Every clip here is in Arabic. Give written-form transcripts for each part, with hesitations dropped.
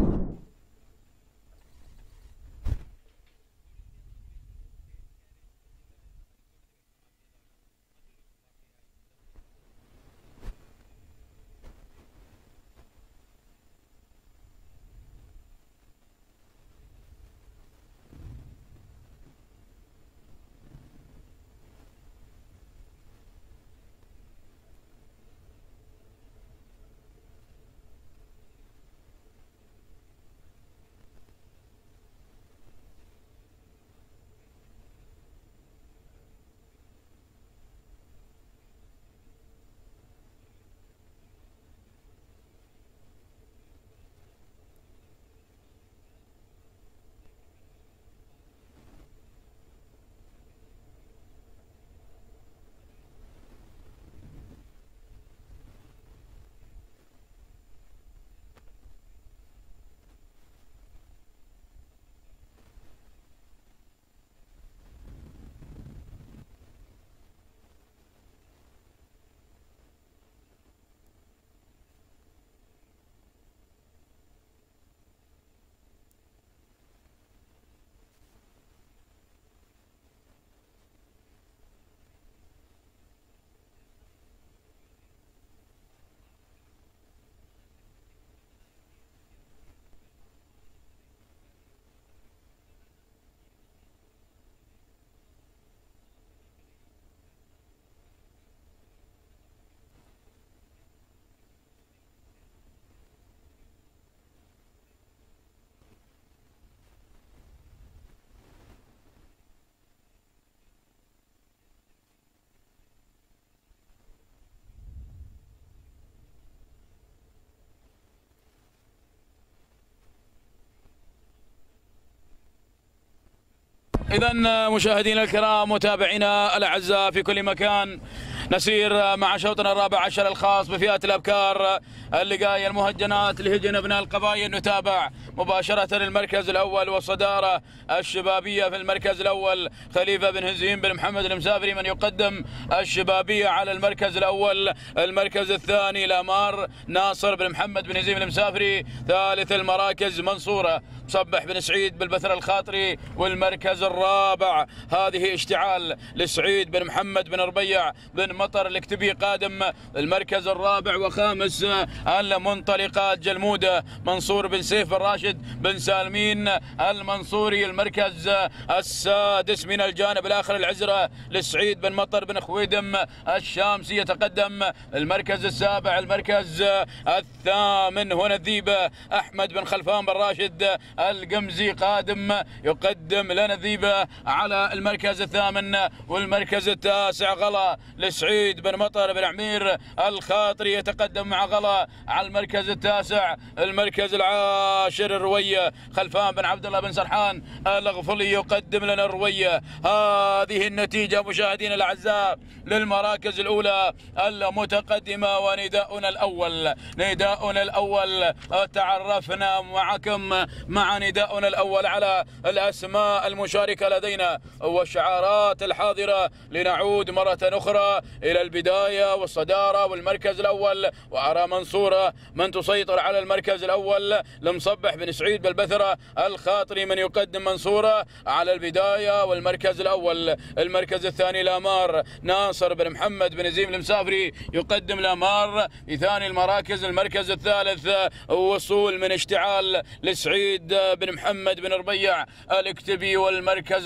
إذا مشاهدينا الكرام متابعينا الأعزاء في كل مكان، نسير مع شوطنا الرابع عشر الخاص بفئات الأبكار اللقاية المهجنات لهجن ابناء القبائل. نتابع مباشرة المركز الأول والصدارة الشبابية. في المركز الأول خليفة بن هزيم بن محمد المسافري من يقدم الشبابية على المركز الأول. المركز الثاني الأمار ناصر بن محمد بن هزيم المسافري. ثالث المراكز منصورة مصبح بن سعيد بالبثر الخاطري. والمركز الرابع هذه اشتعال لسعيد بن محمد بن ربيع بن مطر الاكتبي قادم المركز الرابع. وخامس المنطلقات جلمودة منصور بن سيف بن راشد بن سالمين المنصوري. المركز السادس من الجانب الآخر العزرة لسعيد بن مطر بن خويدم الشامسي يتقدم. المركز السابع المركز الثامن هنا الذيبة أحمد بن خلفان بن راشد القمزي قادم يقدم لنا الذيبة على المركز الثامن. والمركز التاسع غلا لسعيد بن مطر بن عمير الخاطري يتقدم مع غلا على المركز التاسع. المركز العاشر الروية خلفان بن عبد الله بن سرحان الغفلي يقدم لنا الروية. هذه النتيجة مشاهدينا الأعزاء للمراكز الأولى المتقدمة. ونداؤنا الأول تعرفنا معكم مع نداؤنا الأول على الأسماء المشاركة لدينا والشعارات الحاضرة. لنعود مرة أخرى إلى البداية والصدارة والمركز الأول. وأرى منصورة من تسيطر على المركز الأول لمصبح بن سعيد بالبثرة الخاطري من يقدم منصورة على البداية والمركز الأول. المركز الثاني الأمار ناصر بن محمد بن هزيم المسافري يقدم الأمار في ثاني المراكز. المركز الثالث وصول من اشتعال لسعيد بن محمد بن ربيع الاكتبي. والمركز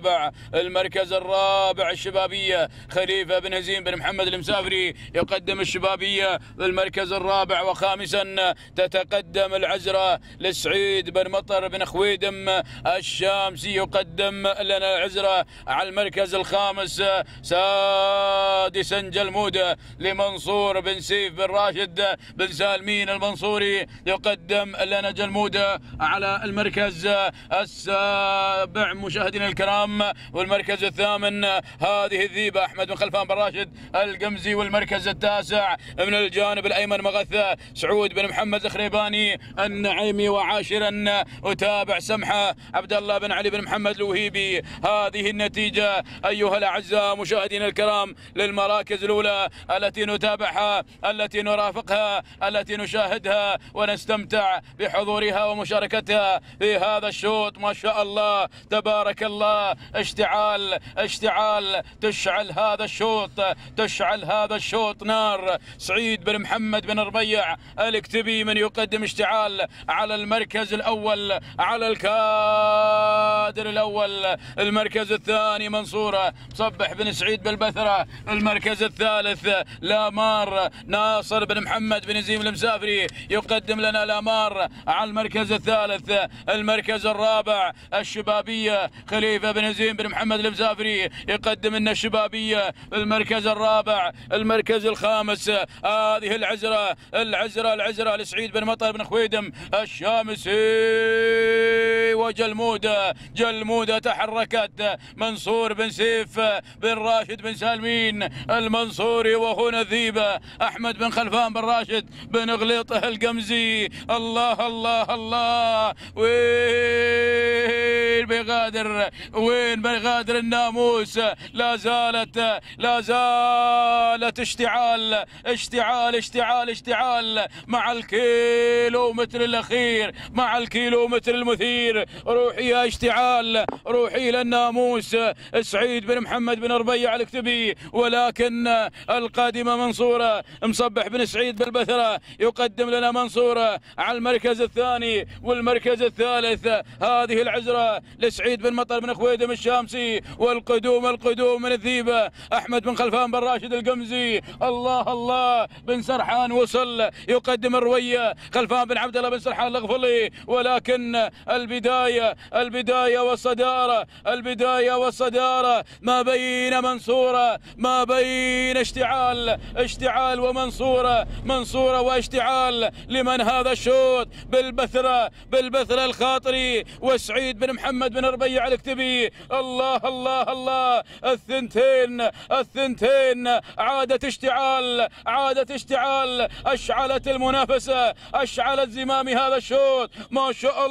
الرابع الشبابية خليفة بن هزيم بن محمد المسافري يقدم الشبابية بالمركز الرابع. وخامسا تتقدم العزرة لسعيد بن مطر بن خويدم الشامسي يقدم لنا العزرة على المركز الخامس. سادسا جلمودة لمنصور بن سيف بن راشد بن سالمين المنصوري يقدم لنا جلمودة على المركز السابع مشاهدينا الكرام. والمركز الثامن هذه الذيبة أحمد بن خلفان بن راشد القمزي. والمركز التاسع من الجانب الأيمن مغثة سعود بن محمد الخريباني النعيمي. عاشرا أتابع سمحة عبد الله بن علي بن محمد الوهيبي. هذه النتيجة أيها الأعزاء مشاهدينا الكرام للمراكز الأولى التي نتابعها، التي نرافقها، التي نشاهدها ونستمتع بحضورها ومشاركتها في هذا الشوط. ما شاء الله تبارك الله، اشتعال اشتعال، تشعل هذا الشوط، تشعل هذا الشوط نار. سعيد بن محمد بن ربيع الاكتبي من يقدم اشتعال على المركز الأول، على الكادر الأول. المركز الثاني منصورة مصبح بن سعيد بالبثرة. المركز الثالث لامار ناصر بن محمد بن نزيم المسافري يقدم لنا لامار على المركز الثالث. المركز الرابع الشبابية خليفة بن نزيم بن محمد المسافري يقدم لنا الشبابية. المركز الرابع. المركز الخامس هذه العزرة لسعيد بن مطر بن خويدم الشامسي. وجلمودة تحركت. منصور بن سيف بن راشد بن سالمين المنصوري وهنا الذيبة. أحمد بن خلفان بن راشد بن غليطه القمزي. الله الله الله، وين بيغادر الناموس؟ لا زالت اشتعال اشتعال اشتعال اشتعال مع الكيلومتر الأخير، مع الكيلومتر المثير. روحي يا اشتعال، روحي للناموس سعيد بن محمد بن ربيع الاكتبي. ولكن القادمة منصورة مصبح بن سعيد بالبثرة يقدم لنا منصورة على المركز الثاني. والمركز الثالث هذه العزرة لسعيد بن مطر بن خويدم الشامسي. والقدوم من الذيبة أحمد بن خلفان بن راشد القمزي. الله الله، بن سرحان وصل يقدم الروية خلفان بن عبد الله بن سرحان الغفلي. ولكن البداية والصدارة ما بين منصورة، ما بين اشتعال ومنصورة واشتعال. لمن هذا الشوط؟ بالبثرة الخاطري وسعيد بن محمد بن ربيع الاكتبي. الله الله الله، الثنتين عادت اشتعال، أشعلت المنافسة، أشعلت زمام هذا الشوط. ما شاء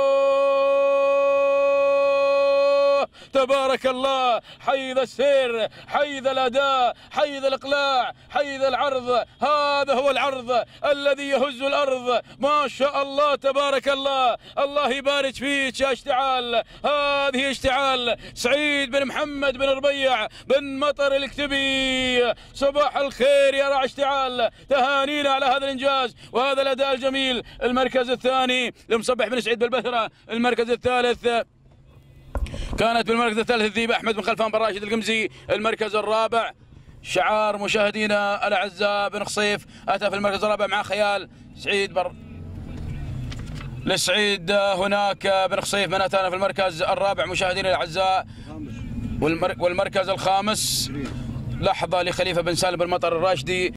الله تبارك الله. حيث السير، حيث الأداء، حيث الإقلاع، حيث العرض. هذا هو العرض الذي يهز الأرض. ما شاء الله تبارك الله. الله يبارك فيك يا اشتعال. هذه اشتعال سعيد بن محمد بن ربيع بن مطر الاكتبي. صباح الخير يا رع اشتعال، تهانينا على هذا الإنجاز وهذا الأداء الجميل. المركز الثاني لمصبح بن سعيد بالبثرة. المركز الثالث كانت بالمركز الثالث الذيبة أحمد بن خلفان بن راشد القمزي. المركز الرابع شعار مشاهدينا الأعزاء بن خصيف أتى في المركز الرابع مع خيال سعيد لسعيد هناك بن خصيف من أتانا في المركز الرابع مشاهدينا الأعزاء. والمركز الخامس لحظة لخليفة بن سالم بن مطر الراشدي.